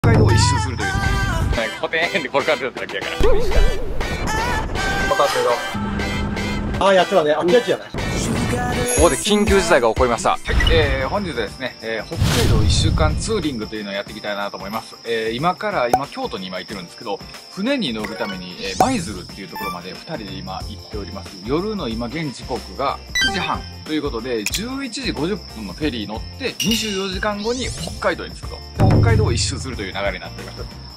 北海道を一周するという固定円で転がってるだけやから。分かってるよ。ああ、やってたね。あっちやつじゃない。ここで緊急事態が起こりました。はい、本日はですね、北海道1週間ツーリングというのをやっていきたいなと思います。今京都に今行ってるんですけど、船に乗るために、舞鶴っていうところまで2人で今行っております。夜の今現時刻が9時半ということで、11時50分のフェリー乗って24時間後に北海道に着くと。北海道を一周するという流れになっております。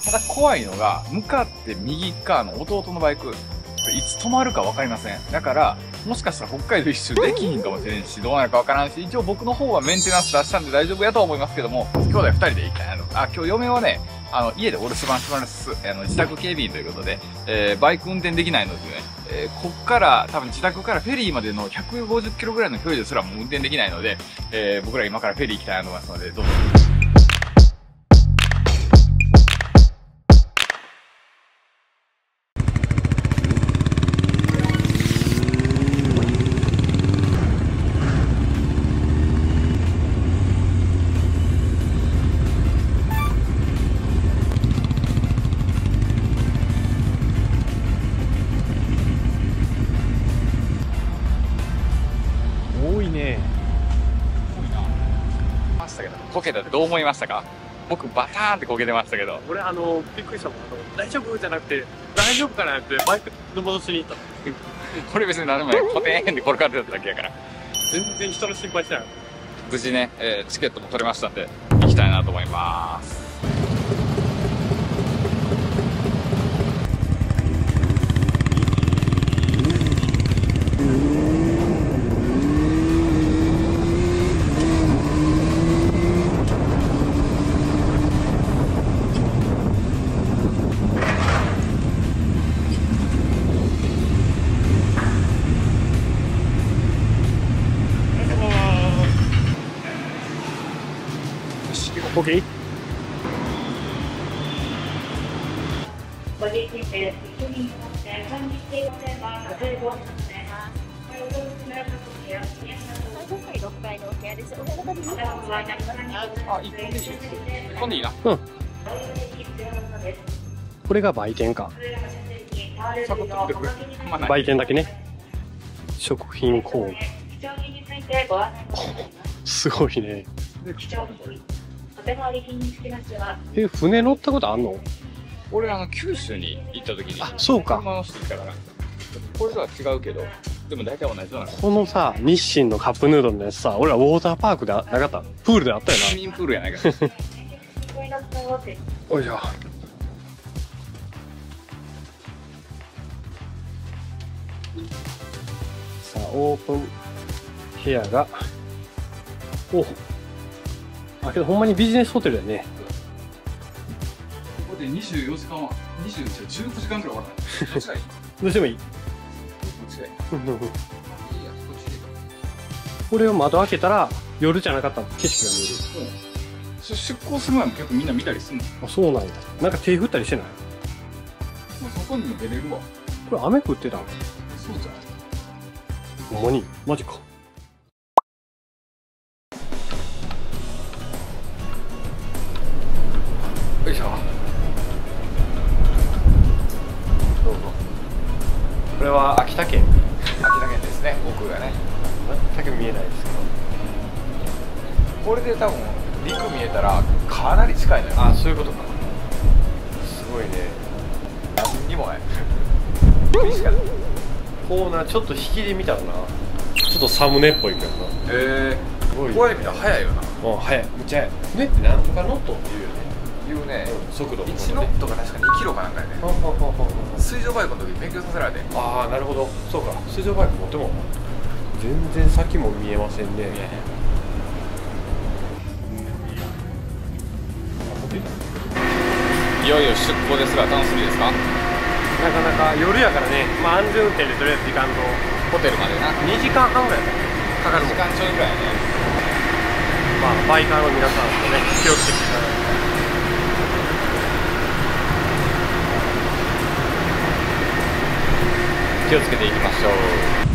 ただ怖いのが、向かって右側の弟のバイク、いつ止まるか分かりません。だから、もしかしたら北海道一周できひんかもしれんし、どうなるか分からんし、一応僕の方はメンテナンス出したんで大丈夫やとは思いますけども、兄弟2人で行きたいなと。今日嫁はね、家でお留守番してます。自宅警備員ということで、バイク運転できないのでね、こっから、多分自宅からフェリーまでの150キロぐらいの距離ですらもう運転できないので、僕ら今からフェリー行きたいなと思いますので、どうぞ。こけたってどう思いましたか？僕バターンってこけてましたけど。 俺びっくりしたもん。大丈夫じゃなくて、大丈夫かなってバイクの戻しに行った。 これ別に何でもない。固定円で転がってただけやから。 全然人の心配してない。 無事ね、チケットも取れましたんで、行きたいなと思います。 オッケー。 ご自身で一緒に乗って管理していませんが、ご注意をお願いします。今回6階のお部屋です。 あ、1本でいいです。1本でいいな。 うん。これが売店か。売店だけね。食品コーナー。すごいね。船乗ったことあんの？ 俺九州に行った時に、 あ、そうか。 車の人いたから。これとは違うけど、でも大体同じだな。 このさ、日清のカップヌードルのやつさ、俺らウォーターパークでなかった？プールであったよな。 スイミングプールやないか。 おいしょ。さあ、オープン部屋が、けどほんまにビジネスホテルだよね。 ここで24時間は、19時間くらい終わった。どっちがいい？ どうしてもいい。 どっちがいい？ これを窓開けたら夜じゃなかったら景色が見える。 出港する前も結構みんな見たりするの？ あ、そうなんや。なんか手振ったりしてない？ 外にも出れるわ。 これ雨降ってたの？ そうじゃん。 ほんまに？マジか。よいしょ。どうぞ。これは秋田県。 秋田県ですね、奥がね。 全く見えないですけど。 これで多分陸見えたらかなり近いのよ。 あ、そういうことか。すごいね。 何にもない。 こうな、ちょっと引きで見たらな、ちょっとサムネっぽいけどな。 すごい。こうやって見たら早いよな。 うん、早い。めっちゃ早い。船ってなんとかノットっていうよね。 言うね。 速度 1ノットが確か2キロかなんかやね。水上バイクの時勉強させられて。 ああ、なるほど。そうか。水上バイク持っても全然先も見えませんね。 いよいよ出港ですが、楽しみですか？ なかなか夜やからね。まあ安全運転でとりあえず時間とホテルまでな 2時間半ぐらいかかるもん。 2時間ちょいぐらいやね。 まあバイカーの皆さんとね、気をつけていただいて。 気をつけていきましょう。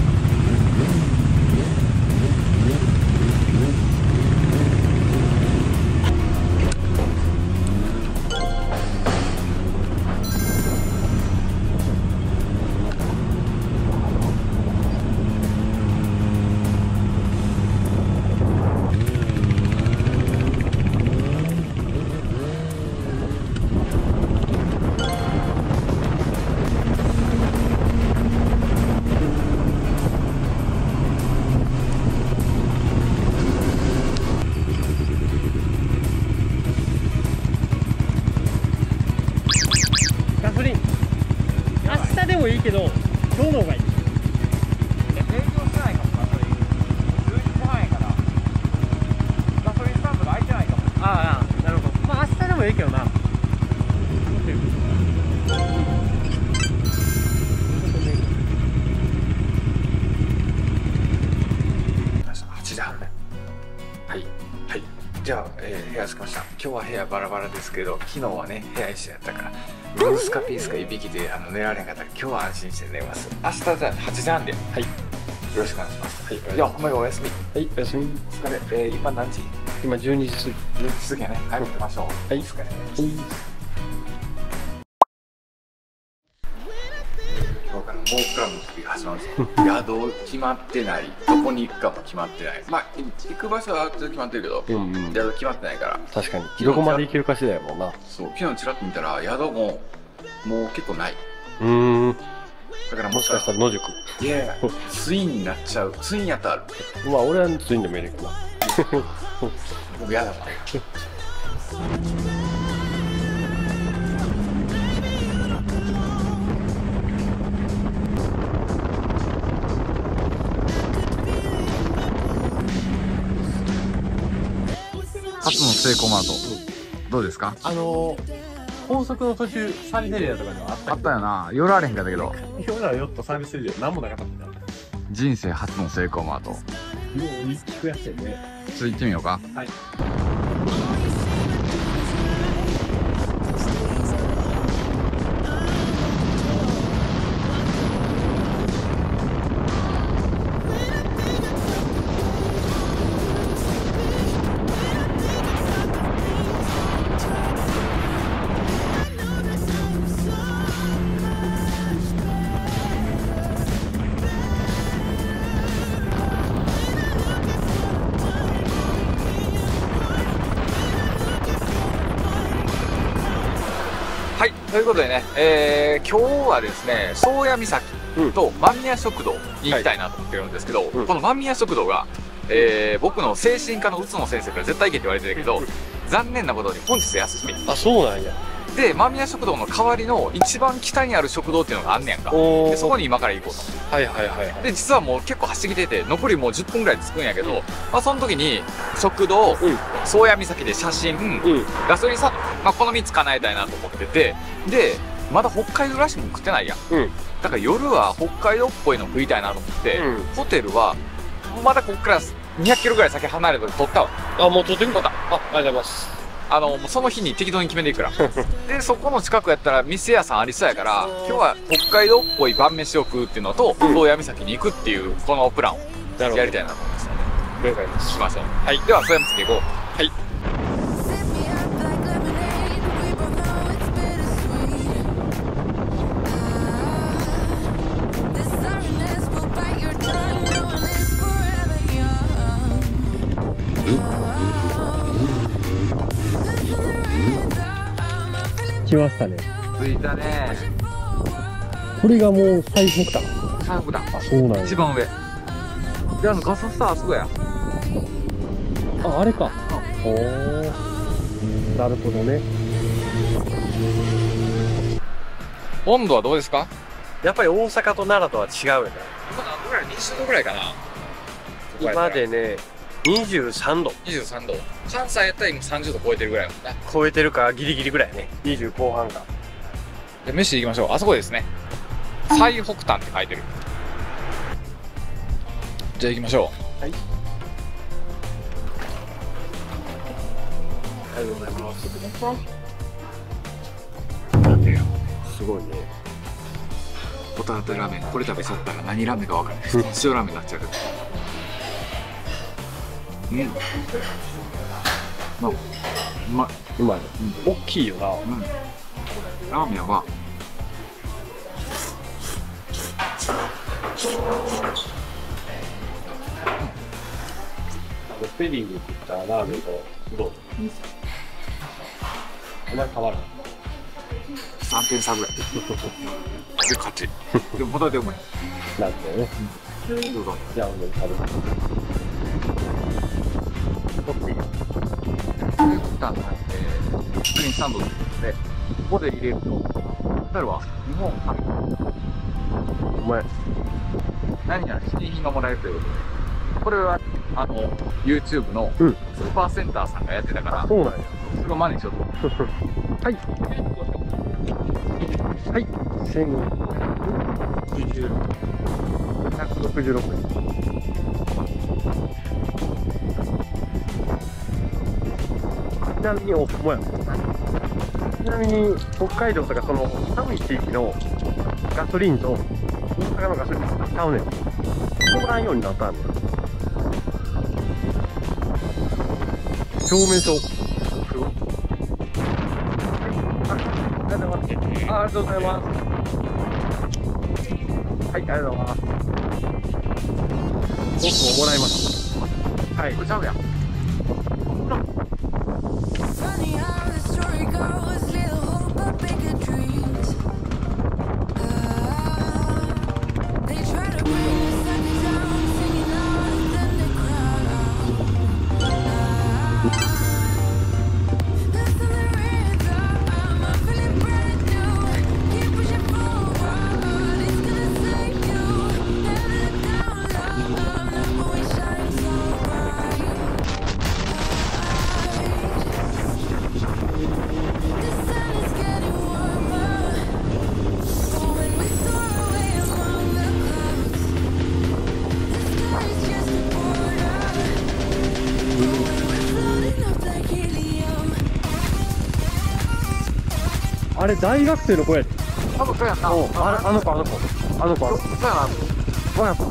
プリン。明日でもいいけど、今日の方がいい。 営業してないかも、ガソリン。10時半やから。ガソリンスタンドが空いてないかも。 ああ、なるほど。まあ明日でもいいけどな。 8時半ね。はい。はい。じゃあ、部屋着きました。今日は部屋バラバラですけど、昨日はね、部屋一緒やったから、ルースかピースかいびきで寝られへんかったら、今日は安心して寝ます。明日じゃあ8時半で。 はい。 よろしくお願いします。 はい。 いや、ほんまにおやすみ。 はい、おやすみ。 お疲れ。今何時？ 今12時過ぎ。 10時過ぎやね。早く寝ましょう。 はい。 お疲れ。今日からモークラブの時が始まるんですよ。宿決まってない。どこに行くかも決まってない。まあ、行く場所は決まってるけど、宿決まってないから。 確かに。どこまで行けるか次第やもんな。 そう、昨日ちらっと見たら宿ももう結構ない。だからもしかしたら野宿。 いやツインになっちゃう。ツインやったらある。 まあ俺はツインでもいいけどな。 僕やだわ。初のセイコーマート、どうですか？ 高速の途中サービスエリアとかにはあったあったよな。寄られへんかったけど。 今らヨットサービスエリア何もなかったんだ。 人生初のセイコーマート。 よう聞くやつやね。 ちょっと行ってみようか。 はい。 はい、ということでね、今日はですね、宗谷岬と間宮食堂に行きたいなと思ってるんですけど、この間宮食堂が、僕の精神科の宇野先生から絶対行けって言われてるけど、残念なことに本日休み。 あ、そうなんや。 で、間宮食堂の代わりの一番北にある食堂っていうのがあんねやんか。で、そこに今から行こうと。 はいはいはい。 で、実はもう結構走ってきてて、残りもう10分ぐらいで着くんやけど、まあその時に、食堂、宗谷岬で写真、ガソリンスタンド、まあこの3つ叶えたいなと思ってて、で、まだ北海道らしいもん食ってないやん。だから夜は北海道っぽいの食いたいなと思って、ホテルは、まだこっから200キロぐらい先離れたと取ったわ。 あ、もう取ってみ取った。 ありがとうございます。 もうその日に適当に決めていくから。で、そこの近くやったら店屋さんありそうやから、今日は北海道っぽい晩飯を食うっていうのと、宗谷岬に行くっていう、このプランをやりたいなと思いますので。 了解です。 しましょう。はい。では、宗谷岬行こう。 はい。来ましたね。 着いたね。 これがもう最北端。 最北端。 あ、そうなんや。 一番上。で、ガソスターあそこや。 あ、あれか。おー。なるほどね。 温度はどうですか？ やっぱり大阪と奈良とは違うよね。 今何度ぐらい？20度ぐらいかな。 今でね、23度。 23度。関西やったら今30度超えてるぐらいやもんね。 超えてるかギリギリぐらいね。20後半か。 で、飯行きましょう。あそこですね。最北端って書いてる。じゃあ行きましょう。 はい。ありがとうございます。すごいね。 ホタテラーメン。これ食べちゃったら何ラーメンか分かんない。塩ラーメンになっちゃうけど。まあ、うまい。 うまい。大きいよな。 ラーメンはフェリーに食ったラーメンとうどん。あんまり変わらない。 3点差ぐらい。で、勝ち。でも、ホタテうまい。 なんだよね。 どうぞ。 じゃあ、俺食べます。 北端の、スクリーンスタンドで、ここで入れると、 なるわ。日本初。 お前。 何やら記念品がもらえるということで。これは、YouTube のスーパーセンターさんがやってたから、 そうなんや。 それを真似しようと。 はい。はい。1566。ちなみに、お前。ちなみに、北海道とかその寒い地域のガソリンと大阪のガソリンってちゃうねん。通らんようになったんねん。証明書。ありがとうございます。ありがとうございます。はい、ありがとうございます。僕ももらいます。はい。 これちゃうやん。 Funny how the story goes, little hope but bigger dreams. They try to bring us suckers down, singing louder than the crowd. Listen to the rhythm, I'm feeling brand new. Keep pushing forward, it's gonna save you. Never let down, love, never we shine so bright. The sun is getting warmer, going with away among the clouds. The sky is just a border, going we're floating up like helium. あれ、大学生の子やで。 多分そうやんな。 あの子。 そうやな。 わかった。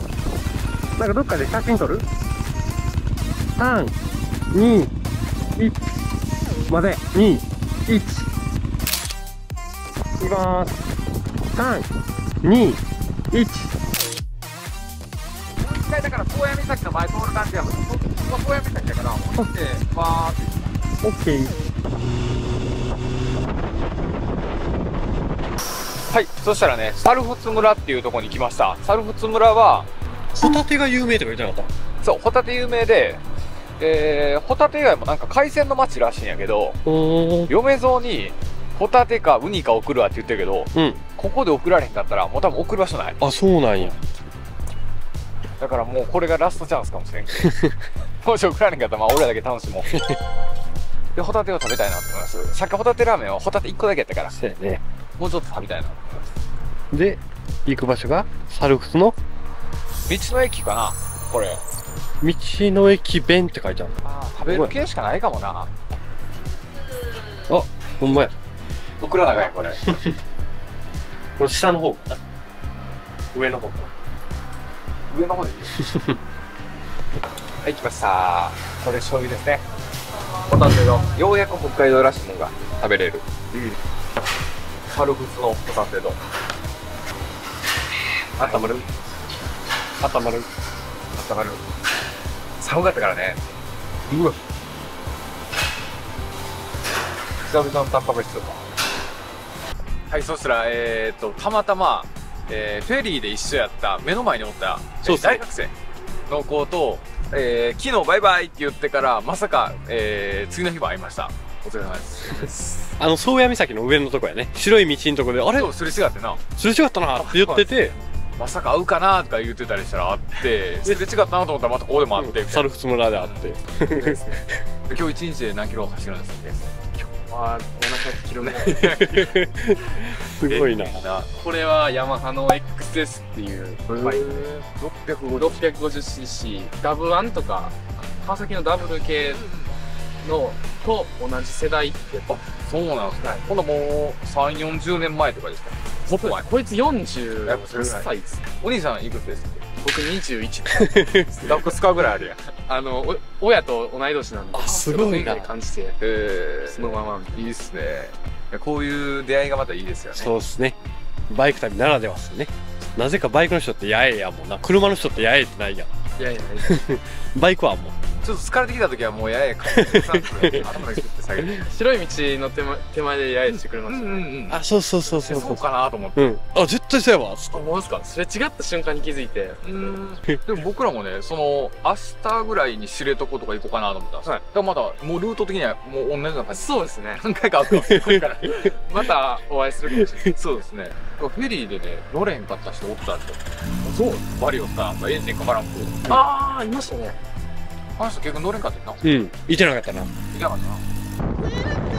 なんかどっかで写真撮る ?3、2、1。待て、2、1。いきまーす。3、2、1。 一回だから高野岬の前通る感じやもん。ここ高野岬だから、こってバーって。 オッケー。 はい、そしたらね、猿払村っていうところに来ました。猿払村は、 ホタテが有名とか言ってなかっそう、ホタテ有名で、ホタテ以外もなんか海鮮の町らしいんやけど、 た？おー。 嫁蔵にホタテかウニか送るわって言ってるけど、 うん。 ここで送られへんかったらもう多分送る場所ない。 あ、そうなんや。 だからもうこれがラストチャンスかもしれんけどもし送られへんかったらまあ俺らだけ楽しもうで、ホタテを食べたいなと思います。さっきホタテラーメンはホタテ1個だけやったから、 そうやね。 もうちょっと食べたいなと思います。 で、行く場所が猿払の道の駅かなこれ。 道の駅弁って書いてある。 食べる系しかないかもな。 あ、ほんまや。 送らなあかんやこれこれ下の方かな。上の方かな。 上の方でいいはい、来ましたこれ醤油ですね。ホタテのようやく北海道らしいものが食べれる。猿払のホタテ丼。あったまるあたまる。 あったまる。寒かったからね。うわ久々のタンパク質。はい、そしたらたまたま、フェリーで一緒やった目の前におった、 そうそう大学生の子と、昨日バイバイって言ってからまさか、次の日も会いました。お疲れ様です。 宗谷岬の上のとこやね。白い道のとこで、あれそうすれ違ってな、 すれ違ったなって言ってて、 まさか会うかなとか言ってたりしたら会って、すれ違ったなと思ったらまたここでも会ってみたい猿払村で会って。 な。今日一日で何キロ走るんですか？ は700キロぐらい。 すごいな。 これはヤマハの XS っていうバイクで 650cc ダブ1とか川崎のダブル系のと同じ世代ってやっぱそうなんですね。今度もう3、40年前とかですか？もっと前。 こいつ41歳です。 お兄さんいくつですか？ 僕21。 ダックスカーぐらいあるやん。 親と同い年なんで。 あすごいなで感じてそのまま。 いいっすね。いやこういう出会いがまたいいですよね。 そうっすね。バイク旅ならではっすね。なぜかバイクの人ってやえやもんな。車の人ってやえってないやん。 いやいや、 バイクはもう。 ちょっと疲れてきた時はもうやや頭が作ってさ。 したけど。 白い道の手前で揶揄してくれましたね。 ん。 あ、そうそうそうそうそうかなと思って。 うん。あ、絶対そうやわ。 思うんすか？すれ違った瞬間に気づいて。 でも僕らもね、明日ぐらいに知床とか行こうかなと思ったんですよ。だからまだ、もうルート的にはもう同じような感じ。 そうですね。 何回か会ってますから。 またお会いするかもしれない。 そうですね。フェリーでね、乗れへんかった人おったんですよ。そうバリオスかなんかエンジンかからんく。 ああ、いましたね。 あの人結局乗れんかったよな。 うん。いてなかったな。 いなかったな。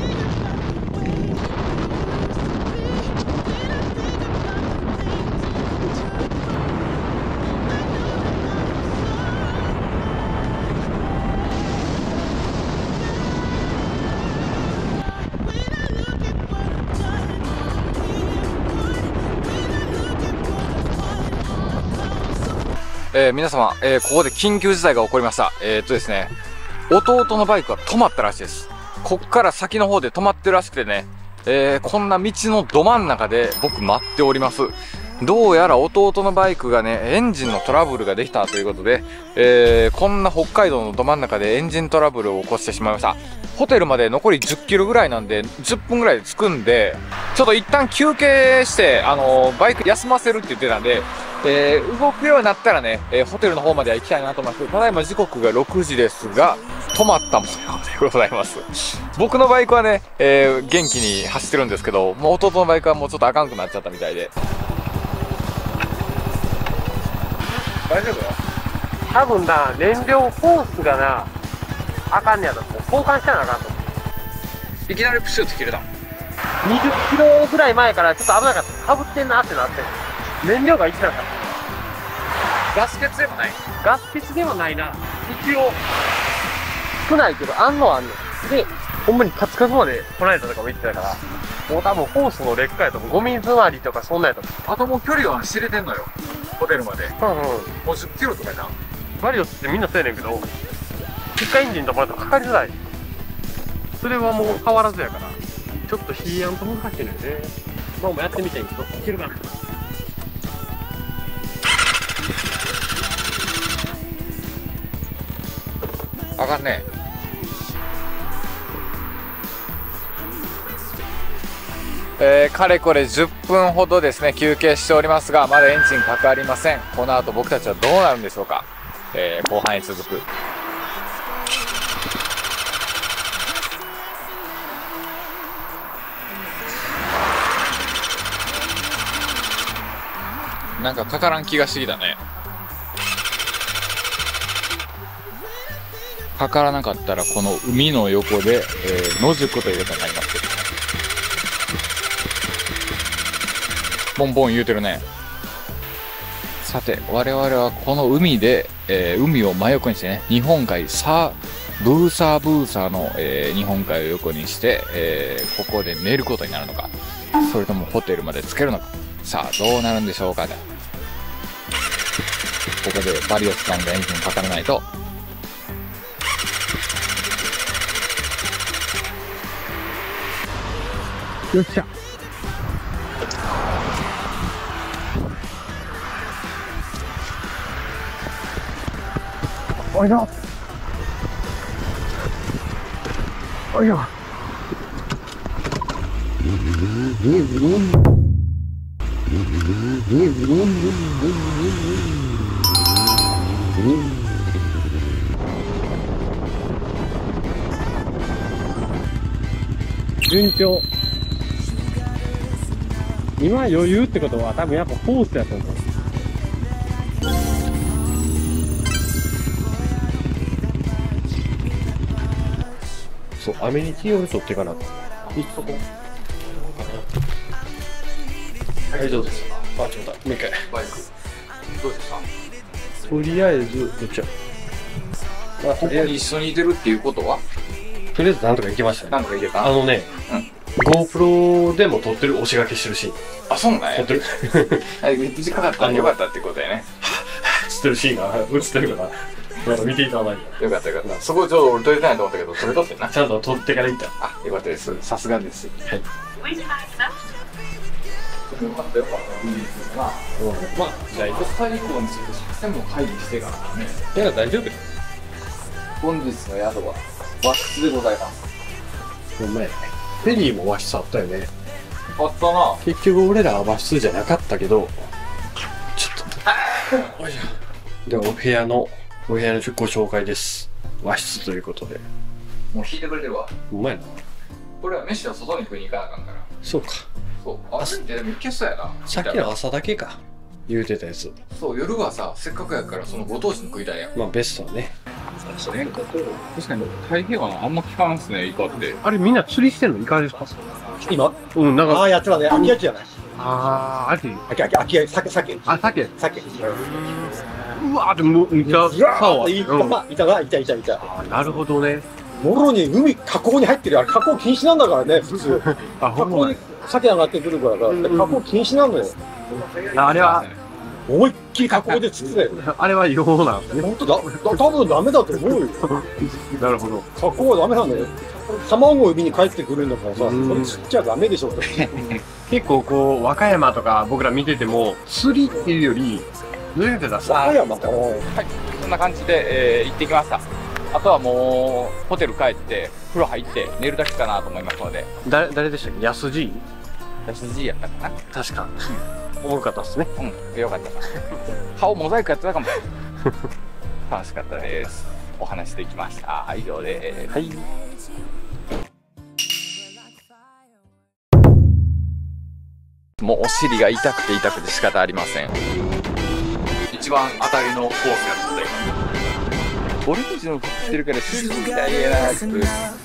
皆様、ここで緊急事態が起こりました。ですね、弟のバイクが止まったらしいです。こっから先の方で止まってるらしくてね、こんな道のど真ん中で僕待っております。どうやら弟のバイクがね、エンジンのトラブルができたということで、こんな北海道のど真ん中でエンジントラブルを起こしてしまいました。ホテルまで残り10キロぐらいなんで、10分ぐらいで着くんで、ちょっと一旦休憩して、バイク休ませるって言ってたんで、動くようになったらね、ホテルの方までは行きたいなと思います。ただいま時刻が6時ですが、止まった模様でございます。僕のバイクはね、元気に走ってるんですけど、もう弟のバイクはもうちょっとあかんくなっちゃったみたいで。大丈夫？ 多分な、燃料ホースがな、あかんねやと思う。交換したらあかんと思う。 いきなりプシュッと切れた。 20キロぐらい前からちょっと危なかった。かぶってんなってなって。燃料がいってなかった。 ガス欠でもない。 ガス欠ではないな。一応、少ないけど、あんのはあんの。で、ほんまにカツカツまで来られたとかも言ってたから、もう多分ホースの劣化やと思う。ゴミ詰まりとかそんなんやと思あともう距離は知れてんのよ。ホテルまで。 う。 もう10キロとかやな。 バリオスってみんなそうやねんけど、一回エンジン止まるとかかりづらい。それはもう変わらずやから、ちょっとヒーヤンと難しいのよね。まあもうやってみてんけど、いけるかな。 あかんね。かれこれ10分ほどですね、休憩しておりますが、まだエンジンかかりません。この後僕たちはどうなるんでしょうか。後半へ続く。なんかかからん気がしてきたね。かからなかったらこの海の横で、野宿ということになりますけどね。ボンボン言うてるね。さて、我々はこの海で、海を真横にしてね、日本海ブーサーの、日本海を横にして、ここで寝ることになるのか、それともホテルまで着けるのか。さあ、どうなるんでしょうかね。ここでバリオスさんがエンジンかからないと。 よっしゃ。おいしょ。おいしょ。順調。今余裕ってことは多分やっぱコースやと思う。そう、アメニティを取ってかな。行っとこう。はい、どうですか。あ、ちょっと、もう一回。 バイク。どうでした？ とりあえず、どっちや。まあ、 ここに一緒にいてるっていうことはとりあえずなんとか行きましたね。 なんとかいけた？ あのね、GoPro でも撮ってる、押し掛けしてるシーン。 あ、そうなんや。 撮ってる。 短かったらよかったってことやね。 映ってるシーンが映ってるから、まだ見ていただいて。 よかったよかった。そこちょっと俺撮りたいと思ったけど、撮れとってんな。 ちゃんと撮ってから行った。 あ、よかったです。さすがです。 はい。 よかったよかった。いいですよな。 まあ、大丈夫。 コスタリカについて作戦も会議してからね。 いや、大丈夫。 本日の宿は和室でございます。 ほんまやね。フェリーも和室あったよね。 あったな。 結局俺らは和室じゃなかったけど、ちょっと。よいしょ。で、お部屋のご紹介です。和室ということで。 もう引いてくれてるわ。 うまいな。 これは飯は外に食いに行かなあかんから。 そうか。 そう。朝ってでもいけそうやな。 さっきの朝だけか。言うてたやつ。 そう、夜はさ、せっかくやからそのご当地に食いたいやん。 まあベストはね。 確かに太平洋はあんま聞かんっすね、イカって。 あれみんな釣りしてんのいかがですか？ 今うん、なんか。 ああ、やってたね。秋焼きじゃない。 あー、あれ秋焼き、鮭。 あ、鮭。 鮭。 うわーでも、いた、竿は。 いたな、いた。 あ、なるほどね。 もろに河口に入ってるよ。あれ河口禁止なんだからね、普通。 あ、ほんま河口に鮭上がってくるから、河口禁止なのよ。 あれは、 思いっきり河口で釣ってたよ。 あれは違法なんですね。 本当だ、多分ダメだと思うよ。 なるほど。 河口はダメなんだよ。卵を海に帰ってくるんだからさ、それ釣っちゃダメでしょって。 結構こう、和歌山とか僕ら見てても、釣りっていうより、どうやって出す？ 和歌山か。 はい、そんな感じで、行ってきました。あとはもう、ホテル帰って、風呂入って寝るだけかなと思いますので。 誰でしたっけ？安じい？ 安じいやったかな。 確か。おもろかったっすね。 うん、よかったな。顔モザイクやってたかも。楽しかったです。お話できました。以上です。はい。もうお尻が痛くて仕方ありません。一番当たりのコースが続いています。俺たちの振ってるから、シューズみたいやなって。